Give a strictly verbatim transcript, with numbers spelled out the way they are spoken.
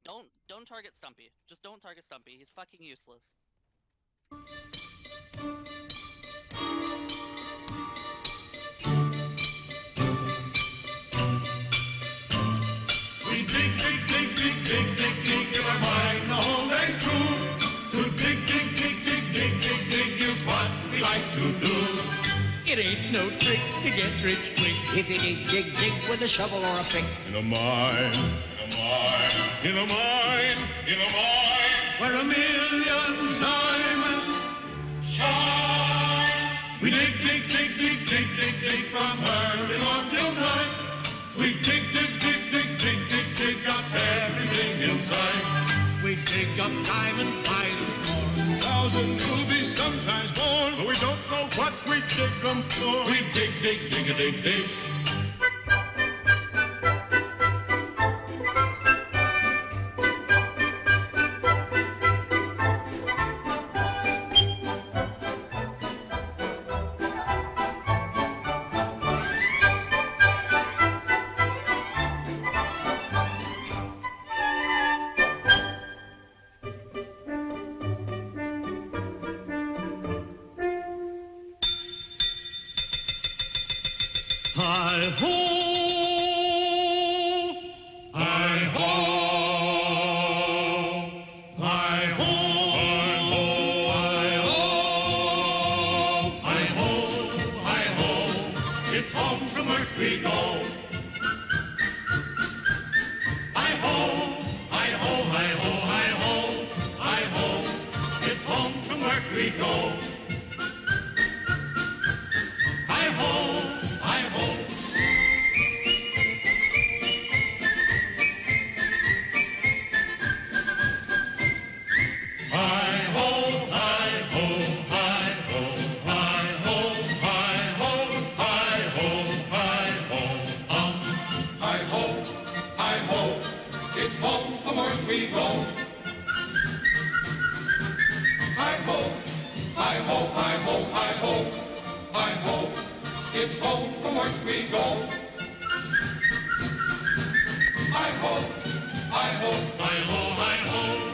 Don't don't target Stumpy. Just don't target Stumpy. He's fucking useless. We dig, dig, dig, dig, dig, dig, dig in our mind the whole day through. To dig, dig, dig, dig, dig, dig, dig is what we like to do. It ain't no trick to get rich quick if you dig, dig, dig with a shovel or a pick. In a mine, in a mine, in a mine, in a mine, where a million diamonds shine. We dig, dig, dig, dig, dig, dig, dig from early morn till night. We dig, dig, dig, dig, dig, dig, dig up everything in sight. We dig up diamonds by the score, Thousand rubies, sometimes more, but we don't know what we dig them for. We dig, dig, dig, a dig, dig. Hi-ho! Hi-ho! Hi-ho! Hi-ho! Hi-ho! Hi-ho! It's home from work we go. Hi-ho! Hi-ho! Hi-ho! Hi-ho! Hi-ho! It's home from work we go. Hi-ho! Hi-ho! Hi-ho, hi-ho, hi-ho, hi-ho, hi-ho, hi-ho, hi-ho, hum. Hi-ho, hi-ho, it's home from work we go. Hi-ho, hi-ho, hi-ho, hi-ho, hi-ho, it's home from work we go. Hi-ho, hi-ho, hi-ho, hi-ho.